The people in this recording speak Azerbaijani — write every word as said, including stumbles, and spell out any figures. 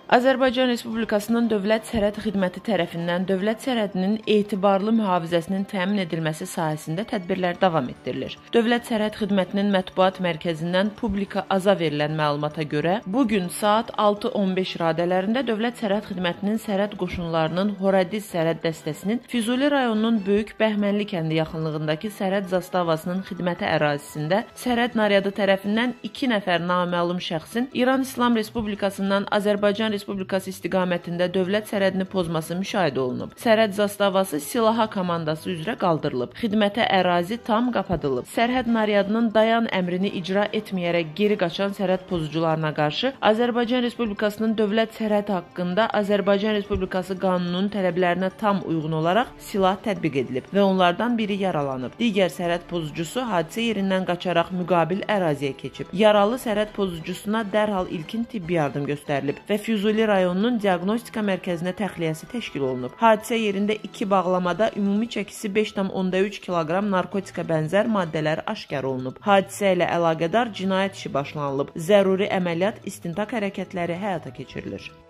Azərbaycan Respublikasının Dövlət Sərhəd Xidməti tərəfindən dövlət sərhədinin etibarlı mühafizəsinin təmin edilməsi sahəsində tədbirlər davam etdirilir. Dövlət Sərhəd Xidmətinin mətbuat mərkəzindən publika aza verilən məlumata görə, bugün saat altı on beş radələrində Dövlət Sərhəd Xidmətinin sərhəd qoşunlarının Horadiz sərhəd dəstəsinin Füzuli rayonunun Böyük Bəhmənli kəndi yaxınlığındakı sərhəd zastavasının xidməti ərazisində sərhəd naryadı tərəfindən iki nəfər naməlum şəxsin İran İslam Respublikasından Azərbaycan Respublikası istiqamətində dövlət sərhədini pozması müşahidə olunub. Sərhəd zastavası silaha komandası üzrə qaldırılıb. Xidmətə ərazi tam qapadılıb. Sərhəd naryadının dayan əmrini icra etməyərək geri qaçan sərhəd pozucularına qarşı Azərbaycan Respublikasının dövlət sərhədi haqqında Azərbaycan Respublikası qanununun tələblərinə tam uyğun olaraq silah tətbiq edilib və onlardan biri yaralanıb. Digər sərhəd pozucusu hadisə yerindən qaçaraq müqabil əraziyə keçib. Yaralı sərhəd pozucusuna dərhal ilkin tibbi yardım göstərilib və Füzuli rayonunun diaqnostika mərkəzinə təxliyəsi təşkil olunub. Hadisə yerində iki bağlamada ümumi çəkisi beş tam onda üç kiloqram narkotika bənzər maddələr aşkar olunub. Hadisə ilə əlaqədar cinayət işi başlanılıb. Zəruri əməliyyat istintaq hərəkətləri həyata keçirilir.